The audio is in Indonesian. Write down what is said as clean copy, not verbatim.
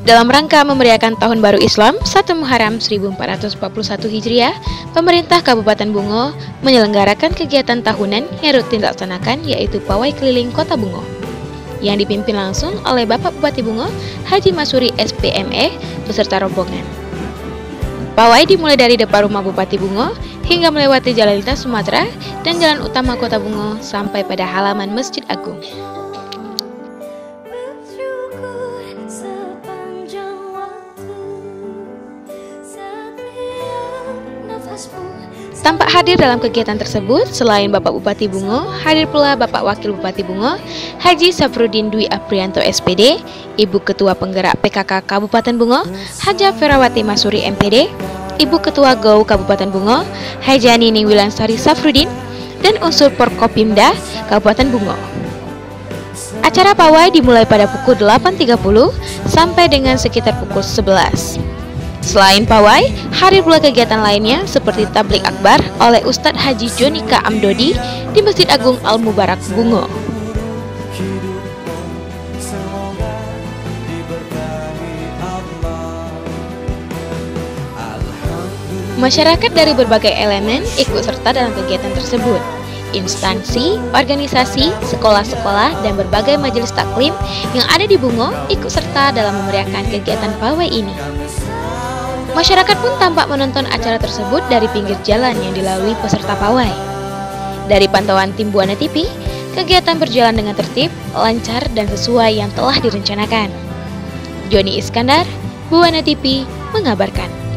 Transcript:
Dalam rangka memeriahkan Tahun Baru Islam 1 Muharram 1441 Hijriah, pemerintah Kabupaten Bungo menyelenggarakan kegiatan tahunan yang rutin dilaksanakan, yaitu Pawai Keliling Kota Bungo, yang dipimpin langsung oleh Bapak Bupati Bungo, Haji Masuri SPME, beserta rombongan. Pawai dimulai dari depan rumah Bupati Bungo hingga melewati jalan lintas Sumatera dan jalan utama Kota Bungo sampai pada halaman Masjid Agung. Tampak hadir dalam kegiatan tersebut, selain Bapak Bupati Bungo, hadir pula Bapak Wakil Bupati Bungo, Haji Safrudin Dwi Aprianto SPD, Ibu Ketua Penggerak PKK Kabupaten Bungo, Haja Ferawati Masuri MPD, Ibu Ketua GOW Kabupaten Bungo, Haja Nining Wilansari Safrudin, dan unsur Porkopimda Kabupaten Bungo. Acara pawai dimulai pada pukul 8.30 sampai dengan sekitar pukul 11. Selain pawai, hadir pula kegiatan lainnya seperti tablik akbar oleh Ustadz Haji Jonika Amdodi di Masjid Agung Al-Mubarak Bungo. Masyarakat dari berbagai elemen ikut serta dalam kegiatan tersebut. Instansi, organisasi, sekolah-sekolah, dan berbagai majelis taklim yang ada di Bungo ikut serta dalam memeriahkan kegiatan pawai ini. Masyarakat pun tampak menonton acara tersebut dari pinggir jalan yang dilalui peserta pawai. Dari pantauan tim Buana TV, kegiatan berjalan dengan tertib, lancar, dan sesuai yang telah direncanakan. Joni Iskandar, Buana TV, mengabarkan.